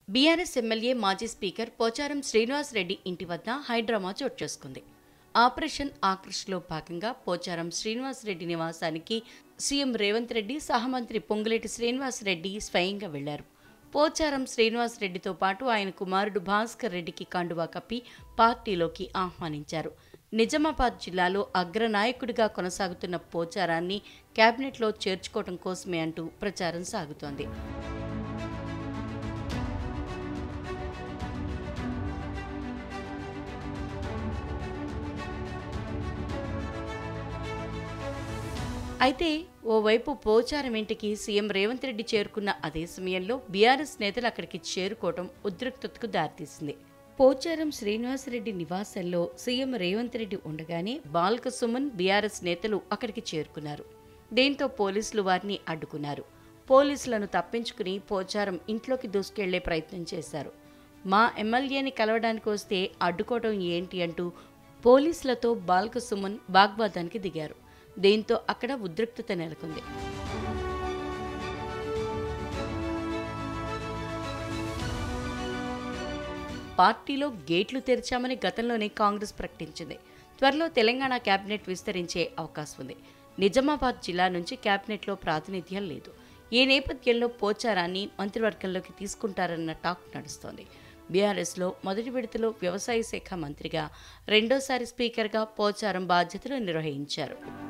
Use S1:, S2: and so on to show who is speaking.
S1: BRS MLA మాజీ speaker Pocharam Srinivas Reddy ఇంటి వద్ద హైడ్రామా చోటు చేసుకుంది. ఆపరేషన్ ఆకర్ష్లో భాగంగా పోచారం శ్రీనివాస్ రెడ్డి నివాసానికి సీఎం రేవంత్ రెడ్డి, సహమంత్రి పొంగులేటి శ్రీనివాస్ రెడ్డి స్వయంగా వెళ్లారు. పోచారం శ్రీనివాస్ రెడ్డితో పాటు ఆయన కుమారుడు భాస్కర్ రెడ్డికి కండువా కప్పి పార్టీలోకి ఆహ్వానించారు. నిజామాబాద్ జిల్లాలో అగ్రనాయకుడిగా కొనసాగుతున్న పోచారాన్ని కేబినెట్లో చేర్చుకోవడం కోసమే అంటూ ప్రచారం సాగుతోంది. అయితే ఓవైపు పోచారం ఇంటికి సీఎం రేవంత్ రెడ్డి చేరుకున్న అదే సమయంలో బీఆర్ఎస్ నేతలు అక్కడికి చేరుకోవడం ఉద్రిక్తతకు దారితీసింది. పోచారం శ్రీనివాసరెడ్డి నివాసంలో సీఎం రేవంత్ రెడ్డి ఉండగానే బాల్క సుమన్, బీఆర్ఎస్ నేతలు అక్కడికి చేరుకున్నారు. దీంతో పోలీసులు వారిని అడ్డుకున్నారు. పోలీసులను తప్పించుకుని పోచారం ఇంట్లోకి దూసుకెళ్లే ప్రయత్నం చేశారు. మా ఎమ్మెల్యేని కలవడానికి వస్తే అడ్డుకోవడం ఏంటి అంటూ పోలీసులతో బాల్క సుమన్ వాగ్వాదానికి దిగారు. దీంతో అక్కడ ఉద్రిక్తత నెలకొంది. పార్టీలో గేట్లు తెరిచామని గతంలోనే కాంగ్రెస్ ప్రకటించింది. త్వరలో తెలంగాణ కేబినెట్ విస్తరించే అవకాశం ఉంది. నిజామాబాద్ జిల్లా నుంచి కేబినెట్లో ప్రాతినిధ్యం లేదు. ఈ నేపథ్యంలో పోచారాన్ని మంత్రివర్గంలోకి తీసుకుంటారన్న టాక్ నడుస్తోంది. బీఆర్ఎస్లో మొదటి విడతలో వ్యవసాయ శాఖ మంత్రిగా, రెండోసారి స్పీకర్గా పోచారం బాధ్యతలు నిర్వహించారు.